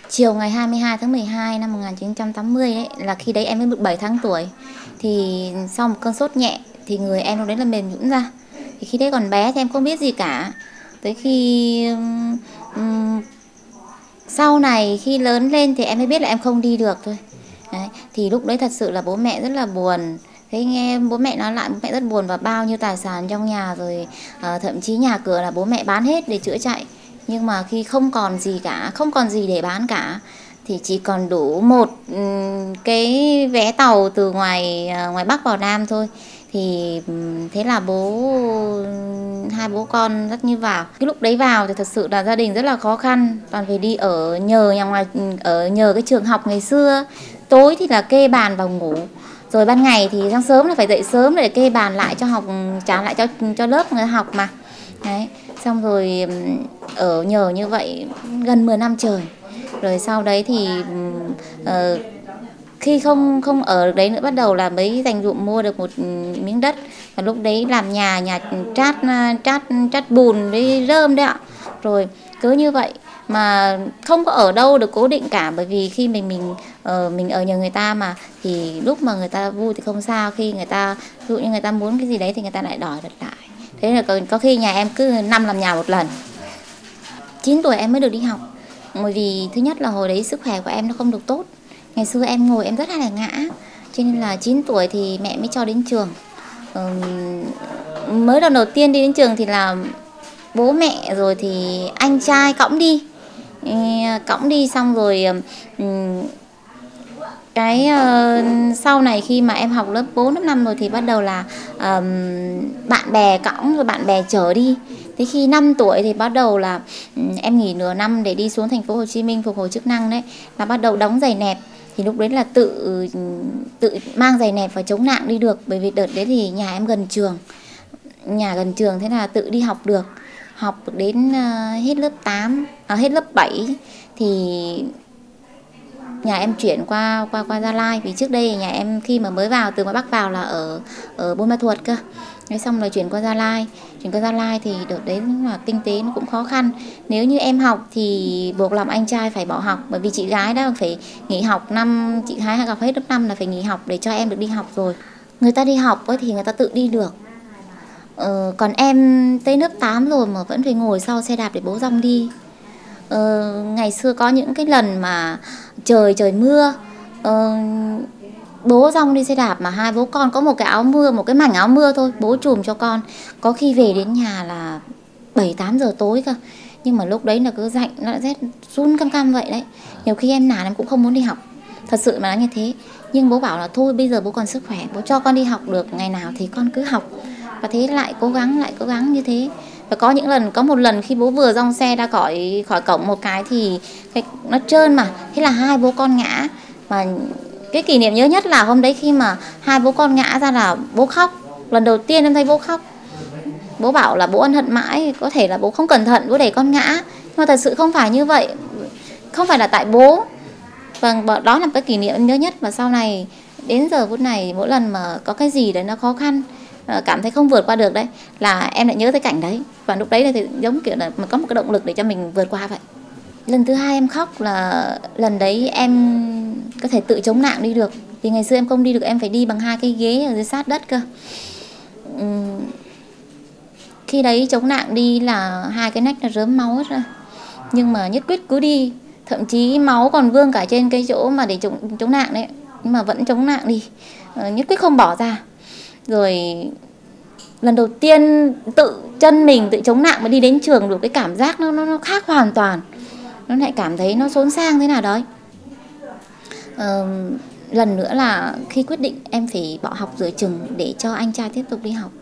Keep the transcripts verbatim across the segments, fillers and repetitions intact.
Chiều ngày hai mươi hai tháng mười hai năm một nghìn chín trăm tám mươi ấy, là khi đấy em mới được bảy tháng tuổi. Thì sau một cơn sốt nhẹ thì người em lúc đấy là mềm nhũn ra. Thì khi đấy còn bé thì em không biết gì cả. Tới khi um, sau này khi lớn lên thì em mới biết là em không đi được thôi. Đấy. Thì lúc đấy thật sự là bố mẹ rất là buồn. Thế nghe bố mẹ nói lại, bố mẹ rất buồn, và bao nhiêu tài sản trong nhà rồi uh, thậm chí nhà cửa là bố mẹ bán hết để chữa chạy. Nhưng mà khi không còn gì cả, không còn gì để bán cả, thì chỉ còn đủ một um, cái vé tàu từ ngoài uh, ngoài Bắc vào Nam thôi. Thì um, thế là bố hai bố con dắt như vào. Cái lúc đấy vào thì thật sự là gia đình rất là khó khăn, toàn phải đi ở nhờ nhà ngoài, ở nhờ cái trường học ngày xưa. Tối thì là kê bàn vào ngủ, rồi ban ngày thì sáng sớm là phải dậy sớm để kê bàn lại cho học, trả lại cho cho lớp người học mà. Đấy, xong rồi ở nhờ như vậy gần mười năm trời. Rồi sau đấy thì uh, khi không không ở đấy nữa, bắt đầu là mới dành dụm mua được một miếng đất. Và lúc đấy làm nhà nhà trát trát trát bùn với rơm đấy ạ. Rồi cứ như vậy mà không có ở đâu được cố định cả, bởi vì khi mình mình uh, mình ở nhờ người ta mà, thì lúc mà người ta vui thì không sao, khi người ta ví dụ như người ta muốn cái gì đấy thì người ta lại đòi đặt lại. Thế là có, có khi nhà em cứ năm làm nhà một lần. Chín tuổi em mới được đi học, bởi vì thứ nhất là hồi đấy sức khỏe của em nó không được tốt. Ngày xưa em ngồi em rất hay là ngã, cho nên là chín tuổi thì mẹ mới cho đến trường. Ừm, mới lần đầu tiên đi đến trường thì là bố mẹ rồi thì anh trai cõng đi, cõng đi xong rồi um, cái uh, sau này khi mà em học lớp bốn, lớp năm rồi thì bắt đầu là um, bạn bè cõng, rồi bạn bè chở đi. Thế khi năm tuổi thì bắt đầu là um, em nghỉ nửa năm để đi xuống thành phố Hồ Chí Minh phục hồi chức năng đấy, và bắt đầu đóng giày nẹp. Thì lúc đấy là tự tự mang giày nẹp và chống nạng đi được, bởi vì đợt đấy thì nhà em gần trường, nhà gần trường, thế là tự đi học được. Học được đến uh, hết lớp tám, à, hết lớp bảy thì nhà em chuyển qua qua qua Gia Lai, vì trước đây nhà em khi mà mới vào từ ngoài Bắc vào là ở ở Buôn Ma Thuột cơ. Thế xong rồi chuyển qua Gia Lai, chuyển qua Gia Lai thì đợt đấy là kinh tế nó cũng khó khăn. Nếu như em học thì buộc lòng anh trai phải bỏ học, bởi vì chị gái đã phải nghỉ học năm, chị gái học hết lớp năm là phải nghỉ học để cho em được đi học rồi. Người ta đi học ấy thì người ta tự đi được. Ờ, còn em tới lớp tám rồi mà vẫn phải ngồi sau xe đạp để bố dong đi. Ờ, ngày xưa có những cái lần mà trời trời mưa, ờ, bố dong đi xe đạp mà hai bố con có một cái áo mưa, một cái mảnh áo mưa thôi, bố chùm cho con. Có khi về đến nhà là bảy tám giờ tối cơ. Nhưng mà lúc đấy là cứ lạnh, nó rét run căm căm vậy đấy. Nhiều khi em nản em cũng không muốn đi học, thật sự mà nói như thế. Nhưng bố bảo là thôi bây giờ bố còn sức khỏe, bố cho con đi học được ngày nào thì con cứ học. Và thế lại cố gắng, lại cố gắng như thế. Và có những lần, có một lần khi bố vừa dong xe ra khỏi khỏi cổng một cái thì cái, nó trơn mà, thế là hai bố con ngã. Mà cái kỷ niệm nhớ nhất là hôm đấy khi mà hai bố con ngã ra là bố khóc. Lần đầu tiên em thấy bố khóc. Bố bảo là bố ân hận mãi, có thể là bố không cẩn thận, bố để con ngã. Nhưng mà thật sự không phải như vậy, không phải là tại bố. Vâng, đó là cái kỷ niệm em nhớ nhất. Và sau này, đến giờ phút này, mỗi lần mà có cái gì đấy nó khó khăn, cảm thấy không vượt qua được đấy, là em lại nhớ tới cảnh đấy. Và lúc đấy thì giống kiểu là có một cái động lực để cho mình vượt qua vậy. Lần thứ hai em khóc là lần đấy em có thể tự chống nạng đi được. Vì ngày xưa em không đi được, em phải đi bằng hai cái ghế ở dưới sát đất cơ. Uhm, khi đấy chống nạng đi là hai cái nách nó rớm máu hết ra. Nhưng mà nhất quyết cứ đi. Thậm chí máu còn vương cả trên cái chỗ mà để chống, chống nạng đấy. Nhưng mà vẫn chống nạng đi, uh, nhất quyết không bỏ ra. Rồi lần đầu tiên tự chân mình tự chống nạng mà đi đến trường được, cái cảm giác nó, nó, nó khác hoàn toàn. Nó lại cảm thấy nó xốn sang thế nào đấy. Ờ, lần nữa là khi quyết định em phải bỏ học giữa chừng để cho anh trai tiếp tục đi học.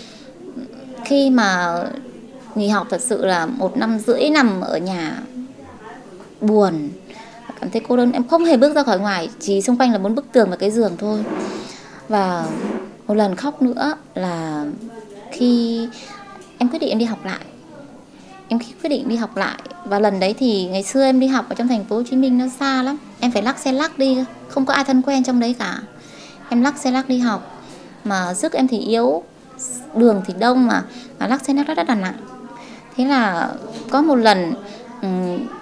Khi mà nghỉ học thật sự là một năm rưỡi nằm ở nhà buồn, cảm thấy cô đơn, em không hề bước ra khỏi ngoài, chỉ xung quanh là bốn bức tường và cái giường thôi. Và một lần khóc nữa là khi em quyết định em đi học lại. Em quyết định đi học lại. Và lần đấy thì ngày xưa em đi học ở trong thành phố Hồ Chí Minh nó xa lắm, em phải lắc xe lắc đi, không có ai thân quen trong đấy cả. Em lắc xe lắc đi học, mà sức em thì yếu, đường thì đông mà, mà lắc xe lắc rất, rất là nặng. Thế là có một lần um,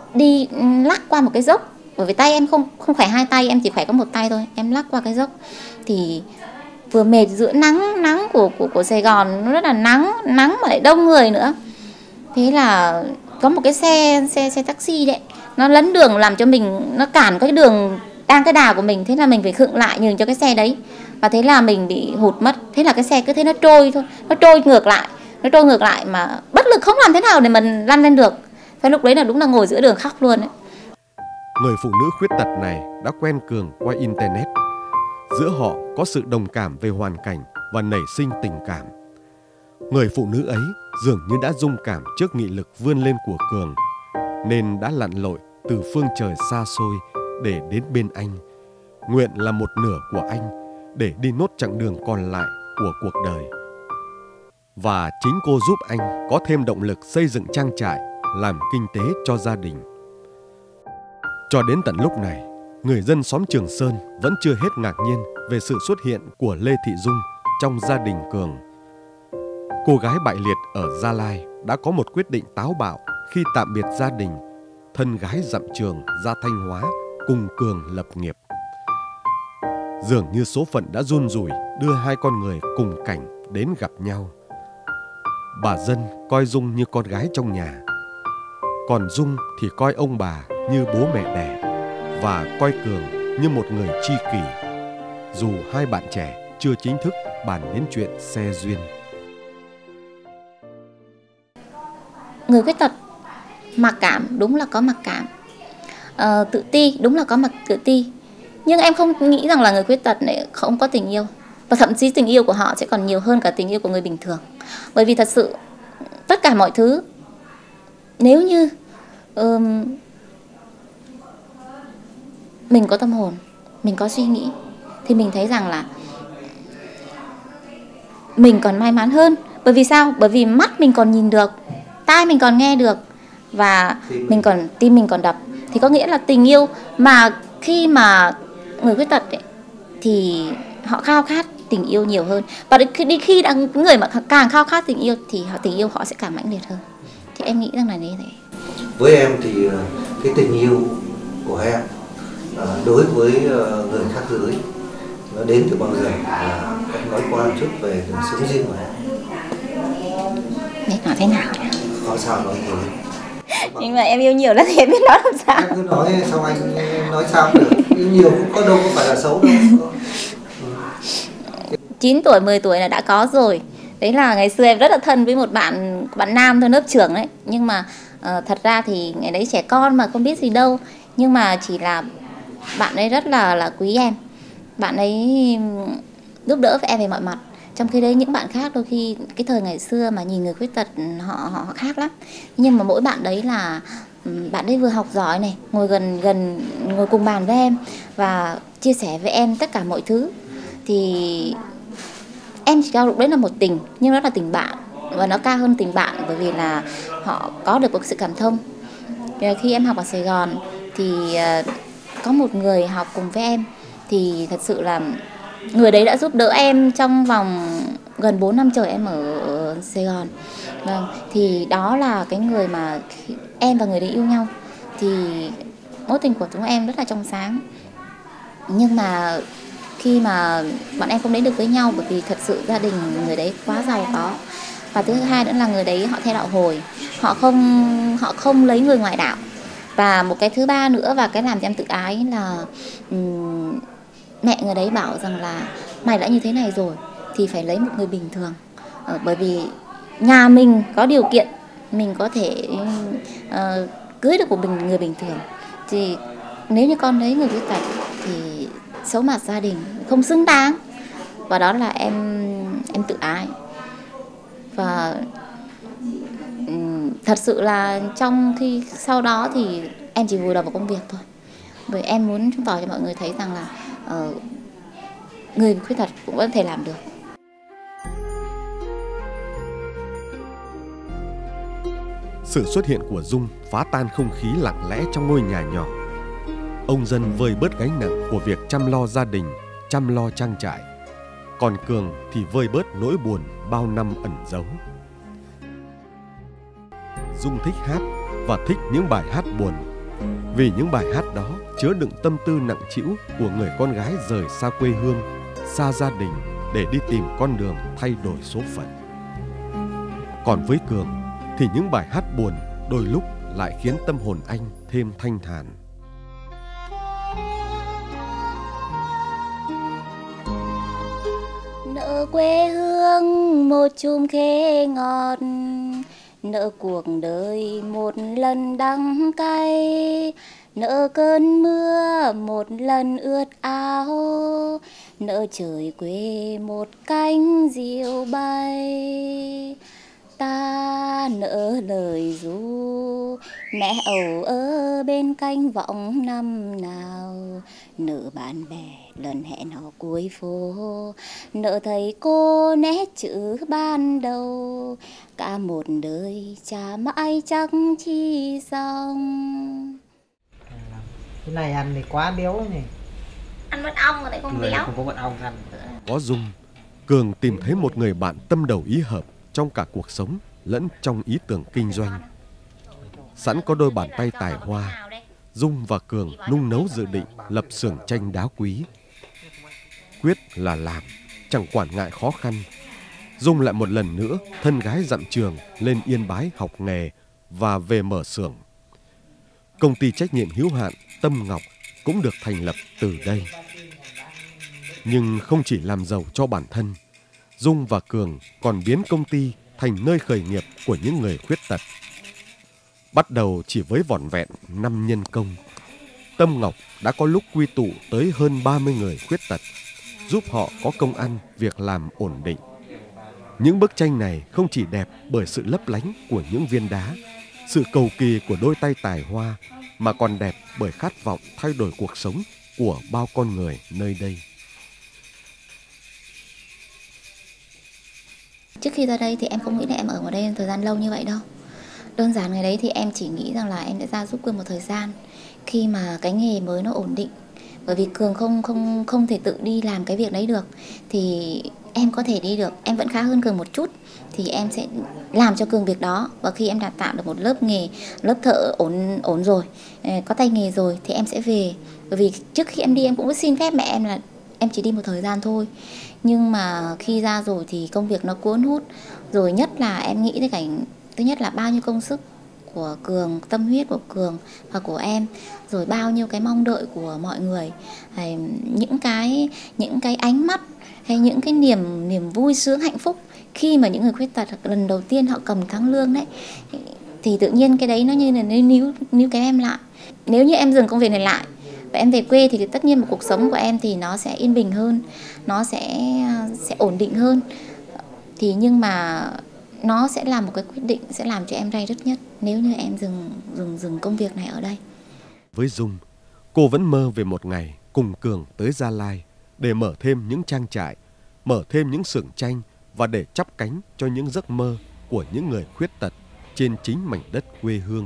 đi lắc qua một cái dốc, bởi vì tay em không không khỏe hai tay, em chỉ khỏe có một tay thôi, em lắc qua cái dốc thì vừa mệt giữa nắng nắng của của của Sài Gòn, nó rất là nắng nắng mà lại đông người nữa. Thế là có một cái xe xe xe taxi đấy, nó lấn đường làm cho mình, nó cản cái đường đang cái đà của mình, thế là mình phải khựng lại nhường cho cái xe đấy, và thế là mình bị hụt mất. Thế là cái xe cứ thế nó trôi thôi, nó trôi ngược lại, nó trôi ngược lại mà bất lực không làm thế nào để mình lăn lên được. Thế lúc đấy là đúng là ngồi giữa đường khóc luôn đấy. Người phụ nữ khuyết tật này đã quen Cường qua internet. Giữa họ có sự đồng cảm về hoàn cảnh và nảy sinh tình cảm. Người phụ nữ ấy dường như đã rung cảm trước nghị lực vươn lên của Cường, nên đã lặn lội từ phương trời xa xôi để đến bên anh, nguyện là một nửa của anh để đi nốt chặng đường còn lại của cuộc đời. Và chính cô giúp anh có thêm động lực xây dựng trang trại, làm kinh tế cho gia đình. Cho đến tận lúc này, người dân xóm Trường Sơn vẫn chưa hết ngạc nhiên về sự xuất hiện của Lê Thị Dung trong gia đình Cường. Cô gái bại liệt ở Gia Lai đã có một quyết định táo bạo khi tạm biệt gia đình, thân gái dặm trường ra Thanh Hóa cùng Cường lập nghiệp. Dường như số phận đã run rủi đưa hai con người cùng cảnh đến gặp nhau. Bà Dân coi Dung như con gái trong nhà, còn Dung thì coi ông bà như bố mẹ đẻ, và coi Cường như một người tri kỷ, dù hai bạn trẻ chưa chính thức bàn đến chuyện xe duyên. Người khuyết tật mặc cảm, đúng là có mặc cảm, ờ, tự ti, đúng là có mặc tự ti. Nhưng em không nghĩ rằng là người khuyết tật này không có tình yêu, và thậm chí tình yêu của họ sẽ còn nhiều hơn cả tình yêu của người bình thường. Bởi vì thật sự tất cả mọi thứ, nếu như um, mình có tâm hồn, mình có suy nghĩ, thì mình thấy rằng là mình còn may mắn hơn. Bởi vì sao? Bởi vì mắt mình còn nhìn được, tai mình còn nghe được, và mình còn tim mình còn đập. Thì có nghĩa là tình yêu mà khi mà người khuyết tật ấy, thì họ khao khát tình yêu nhiều hơn. Và đi khi đã, người mà càng khao khát tình yêu thì tình yêu họ sẽ càng mãnh liệt hơn. Thì em nghĩ rằng là như thế. Với em thì cái tình yêu của em đối với người khác giới nó đến từ bao giờ? Em nói qua một chút về đời sống riêng của em. Nên nói thế nào? Có sao nói thế? Nhưng mà em yêu nhiều lắm thì em biết nói làm sao. Em cứ nói xong anh nói sao được. Yêu nhiều cũng có đâu có phải là xấu đâu. chín tuổi, mười tuổi là đã có rồi. Đấy là ngày xưa em rất là thân với một bạn bạn nam thôi, lớp trưởng đấy. Nhưng mà uh, thật ra thì ngày đấy trẻ con mà không biết gì đâu. Nhưng mà chỉ là bạn ấy rất là là quý em. Bạn ấy giúp đỡ với em về mọi mặt. Trong khi đấy những bạn khác đôi khi cái thời ngày xưa mà nhìn người khuyết tật họ họ khác lắm. Nhưng mà mỗi bạn đấy là bạn ấy vừa học giỏi này, ngồi gần gần ngồi cùng bàn với em và chia sẻ với em tất cả mọi thứ. Thì em chỉ cao lúc đấy là một tình, nhưng đó là tình bạn, và nó cao hơn tình bạn bởi vì là họ có được một sự cảm thông. Khi em học ở Sài Gòn thì có một người học cùng với em, thì thật sự là người đấy đã giúp đỡ em trong vòng gần bốn năm trời em ở, ở Sài Gòn. Vâng, thì đó là cái người mà em và người đấy yêu nhau, thì mối tình của chúng em rất là trong sáng. Nhưng mà khi mà bọn em không đến được với nhau bởi vì thật sự gia đình người đấy quá giàu có, và thứ hai nữa là người đấy họ theo đạo Hồi, họ không họ không lấy người ngoài đạo. Và một cái thứ ba nữa và cái làm cho em tự ái là um, mẹ người đấy bảo rằng là mày đã như thế này rồi thì phải lấy một người bình thường, ờ, bởi vì nhà mình có điều kiện, mình có thể uh, cưới được một người bình thường, thì nếu như con lấy người khuyết tật thì xấu mặt gia đình, không xứng đáng. Và đó là em em tự ái. Và um, thật sự là trong khi sau đó thì em chỉ vùi đầu vào công việc thôi, bởi em muốn chứng tỏ cho mọi người thấy rằng là uh, người khuyết tật cũng có thể làm được. Sự xuất hiện của Dung phá tan không khí lặng lẽ trong ngôi nhà nhỏ. Ông Dân vơi bớt gánh nặng của việc chăm lo gia đình, chăm lo trang trại. Còn Cường thì vơi bớt nỗi buồn bao năm ẩn giấu. Dung thích hát và thích những bài hát buồn, Vì những bài hát đó chứa đựng tâm tư nặng trĩu của người con gái rời xa quê hương, xa gia đình để đi tìm con đường thay đổi số phận. Còn với Cường thì những bài hát buồn đôi lúc lại khiến tâm hồn anh thêm thanh thản. Nợ quê hương một chùm khế ngọt, nợ cuộc đời một lần đắng cay, nợ cơn mưa một lần ướt áo, nợ trời quê một cánh diều bay. Ta nỡ lời ru mẹ ầu ở bên canh vọng năm nào, nợ bạn bè lần hẹn hò cuối phố, nợ thầy cô nét chữ ban đầu, cả một đời chả mãi chắc chi xong. Cái này ăn thì quá béo này. Ăn mật ong rồi lại không béo. Không có mật ong ăn. Có Dung, Cường tìm thấy một người bạn tâm đầu ý hợp trong cả cuộc sống lẫn trong ý tưởng kinh doanh. Sẵn có đôi bàn tay tài hoa, Dung và Cường nung nấu dự định lập xưởng tranh đá quý. Quyết là làm, chẳng quản ngại khó khăn. Dung lại một lần nữa thân gái dặm trường lên Yên Bái học nghề và về mở xưởng. Công ty trách nhiệm hữu hạn Tâm Ngọc cũng được thành lập từ đây. Nhưng không chỉ làm giàu cho bản thân, Dung và Cường còn biến công ty thành nơi khởi nghiệp của những người khuyết tật. Bắt đầu chỉ với vỏn vẹn năm nhân công, Tâm Ngọc đã có lúc quy tụ tới hơn ba mươi người khuyết tật, giúp họ có công ăn, việc làm ổn định. Những bức tranh này không chỉ đẹp bởi sự lấp lánh của những viên đá, sự cầu kỳ của đôi tay tài hoa, mà còn đẹp bởi khát vọng thay đổi cuộc sống của bao con người nơi đây. Trước khi ra đây thì em không nghĩ là em ở ở đây thời gian lâu như vậy đâu. Đơn giản ngày đấy thì em chỉ nghĩ rằng là em sẽ ra giúp Cường một thời gian khi mà cái nghề mới nó ổn định. Bởi vì Cường không không không thể tự đi làm cái việc đấy được, thì em có thể đi được, em vẫn khá hơn Cường một chút, thì em sẽ làm cho Cường việc đó. Và khi em đã tạo được một lớp nghề, lớp thợ ổn ổn rồi, có tay nghề rồi thì em sẽ về. Bởi vì trước khi em đi em cũng có xin phép mẹ em là em chỉ đi một thời gian thôi. Nhưng mà khi ra rồi thì công việc nó cuốn hút. Rồi nhất là em nghĩ tới cảnh, thứ nhất là bao nhiêu công sức của Cường, tâm huyết của Cường và của em, rồi bao nhiêu cái mong đợi của mọi người, hay những cái những cái ánh mắt hay những cái niềm niềm vui sướng hạnh phúc khi mà những người khuyết tật lần đầu tiên họ cầm tháng lương đấy, thì tự nhiên cái đấy nó như là níu níu cái em lại. Nếu như em dừng công việc này lại và em về quê thì tất nhiên một cuộc sống của em thì nó sẽ yên bình hơn, nó sẽ sẽ ổn định hơn. Thì nhưng mà nó sẽ là một cái quyết định sẽ làm cho em day dứt nhất nếu như em dừng dừng dừng công việc này ở đây. Với Dung, cô vẫn mơ về một ngày cùng Cường tới Gia Lai để mở thêm những trang trại, mở thêm những xưởng tranh và để chắp cánh cho những giấc mơ của những người khuyết tật trên chính mảnh đất quê hương.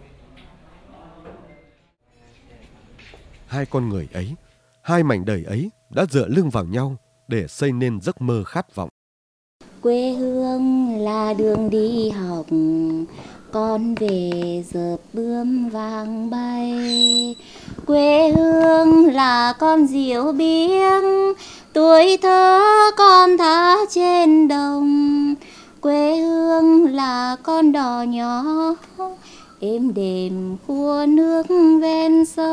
Hai con người ấy, hai mảnh đời ấy đã dựa lưng vào nhau để xây nên giấc mơ khát vọng. Quê hương là đường đi học, con về dợp bướm vàng bay. Quê hương là con diều biếng, tuổi thơ con thả trên đồng. Quê hương là con đò nhỏ, êm đềm khua nước ven sông.